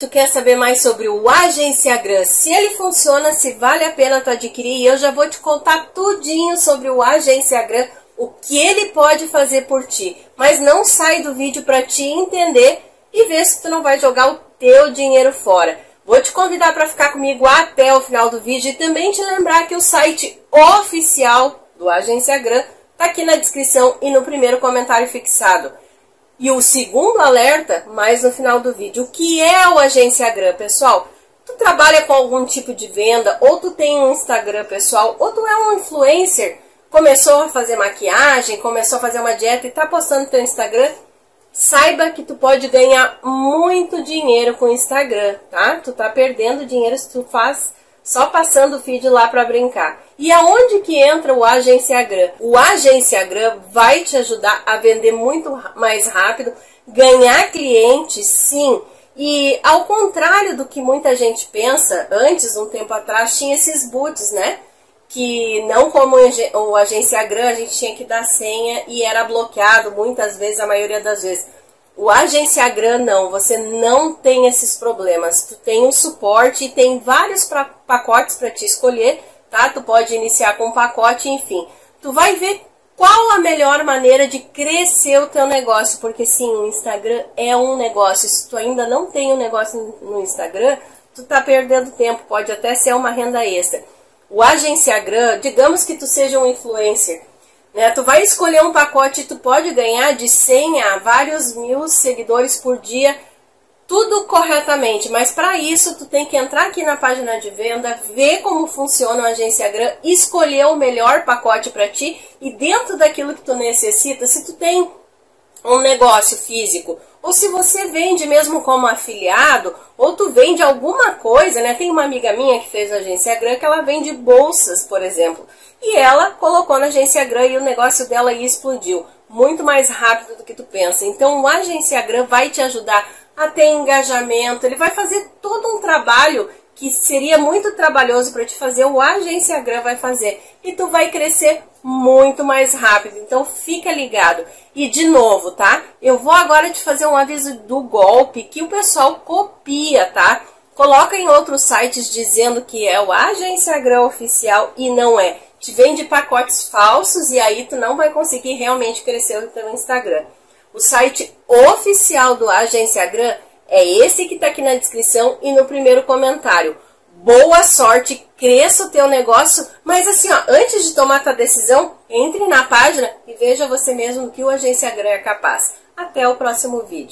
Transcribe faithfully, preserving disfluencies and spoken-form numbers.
Tu quer saber mais sobre o Agenciagram, se ele funciona, se vale a pena tu adquirir, e eu já vou te contar tudinho sobre o Agenciagram, o que ele pode fazer por ti. Mas não sai do vídeo para te entender e ver se tu não vai jogar o teu dinheiro fora. Vou te convidar para ficar comigo até o final do vídeo e também te lembrar que o site oficial do Agenciagram está aqui na descrição e no primeiro comentário fixado. E o segundo alerta, mais no final do vídeo. O que é o Agenciagram, pessoal? Tu trabalha com algum tipo de venda, ou tu tem um Instagram pessoal, ou tu é um influencer, começou a fazer maquiagem, começou a fazer uma dieta e está postando no teu Instagram, saiba que tu pode ganhar muito dinheiro com o Instagram, tá? Tu tá perdendo dinheiro se tu faz só passando o feed lá para brincar. E aonde que entra o Agenciagram? O Agenciagram vai te ajudar a vender muito mais rápido, ganhar clientes, sim. E ao contrário do que muita gente pensa, antes, um tempo atrás, tinha esses boots, né? Que não como o Agenciagram, a gente tinha que dar senha e era bloqueado muitas vezes, a maioria das vezes. O Agenciagram não, você não tem esses problemas. Tu tem um suporte e tem vários pra, pacotes para te escolher, tá? Tu pode iniciar com um pacote, enfim. Tu vai ver qual a melhor maneira de crescer o teu negócio, porque sim, o Instagram é um negócio. Se tu ainda não tem um negócio no Instagram, tu tá perdendo tempo, pode até ser uma renda extra. O Agenciagram, digamos que tu seja um influencer, né? Tu vai escolher um pacote e tu pode ganhar de cem a vários mil seguidores por dia, tudo corretamente. Mas para isso, tu tem que entrar aqui na página de venda, ver como funciona o Agenciagram, escolher o melhor pacote para ti e dentro daquilo que tu necessita, se tu tem um negócio físico, ou se você vende mesmo como afiliado, ou tu vende alguma coisa, né? Tem uma amiga minha que fez o Agenciagram que ela vende bolsas, por exemplo. E ela colocou no Agenciagram e o negócio dela explodiu. Muito mais rápido do que tu pensa. Então o Agenciagram vai te ajudar a ter engajamento. Ele vai fazer todo um trabalho que seria muito trabalhoso para te fazer, o Agenciagram vai fazer. E tu vai crescer muito mais rápido. Então fica ligado. E de novo, tá? Eu vou agora te fazer um aviso do golpe que o pessoal copia, tá? Coloca em outros sites dizendo que é o Agenciagram oficial e não é. Te vende pacotes falsos e aí tu não vai conseguir realmente crescer o teu Instagram. O site oficial do Agenciagram é esse que está aqui na descrição e no primeiro comentário. Boa sorte, cresça o teu negócio, mas assim, ó, antes de tomar tua decisão, entre na página e veja você mesmo que o Agenciagram é capaz. Até o próximo vídeo.